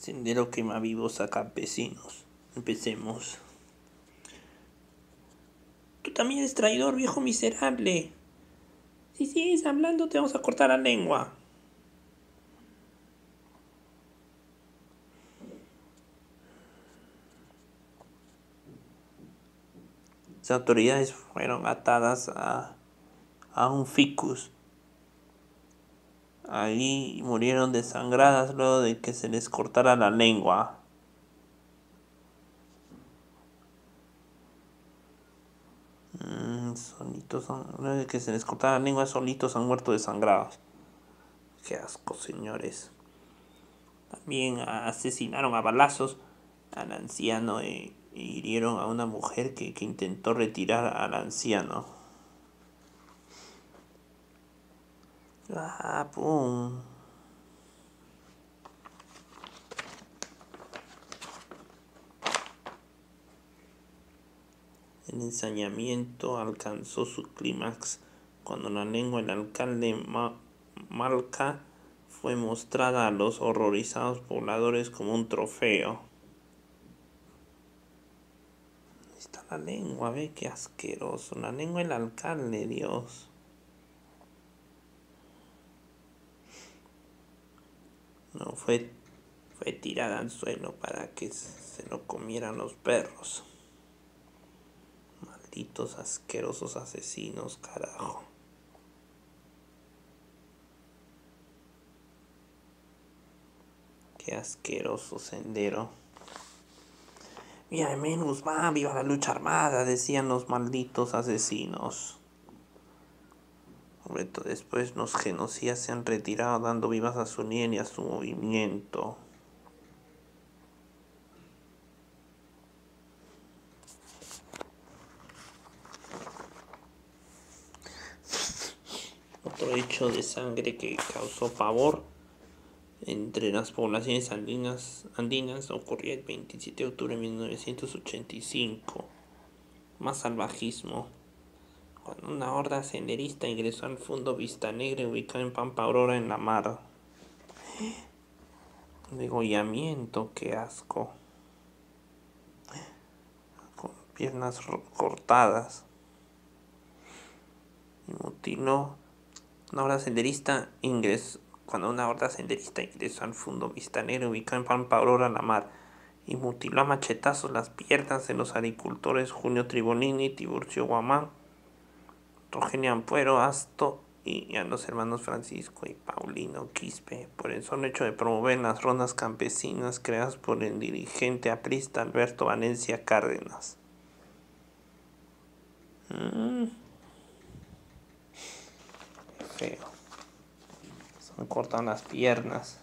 Sendero quema vivos a campesinos. Empecemos. Tú también eres traidor, viejo miserable. Si sigues hablando te vamos a cortar la lengua. Las autoridades fueron atadas a un ficus. Ahí murieron desangradas luego de que se les cortara la lengua. Luego de que se les cortara la lengua, solitos han muerto desangrados. Qué asco, señores. También asesinaron a balazos al anciano e hirieron a una mujer que intentó retirar al anciano. ¡Pum! El ensañamiento alcanzó su clímax cuando la lengua del alcalde Malca fue mostrada a los horrorizados pobladores como un trofeo. Ahí está la lengua, ve qué asqueroso. La lengua del alcalde, Dios. No, fue tirada al suelo para que se lo comieran los perros. Malditos asquerosos asesinos, carajo. Qué asqueroso Sendero. Viva Menos, va, viva la lucha armada, decían los malditos asesinos. Después los genocidas se han retirado dando vivas a su niel y a su movimiento. Otro hecho de sangre que causó pavor entre las poblaciones andinas ocurrió el 27 de octubre de 1985. Más salvajismo. Cuando una horda senderista ingresó al fondo Vista Negra ubicado en Pampa Aurora en la mar. Degollamiento, qué asco. Con piernas cortadas. Y mutiló. Cuando una horda senderista ingresó al fondo Vista Negra ubicado en Pampa Aurora en la mar y mutiló a machetazos las piernas de los agricultores Junio Tribolini, Tiburcio Guamán, Rogelio Ampuero, Asto y a los hermanos Francisco y Paulino Quispe por el solo hecho de promover las rondas campesinas creadas por el dirigente aprista Alberto Valencia Cárdenas. Feo. Se me cortan las piernas.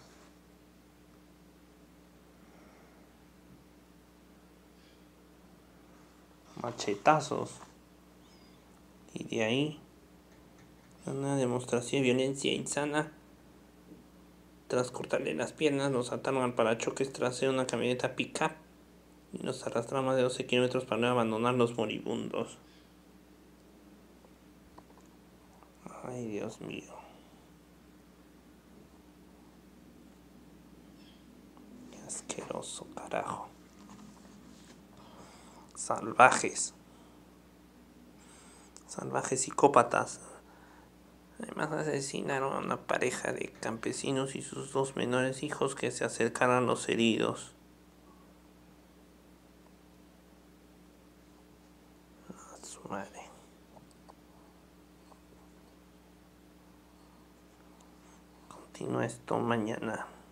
Machetazos. Y de ahí una demostración de violencia insana. Tras cortarle las piernas, los ataron al parachoques trasero de una camioneta pick-up y los arrastraron más de 12 kilómetros para no abandonar los moribundos. Ay, Dios mío. Qué asqueroso, carajo. Salvajes psicópatas. Además asesinaron a una pareja de campesinos y sus 2 menores hijos que se acercaron a los heridos. A su madre. Continúa esto mañana.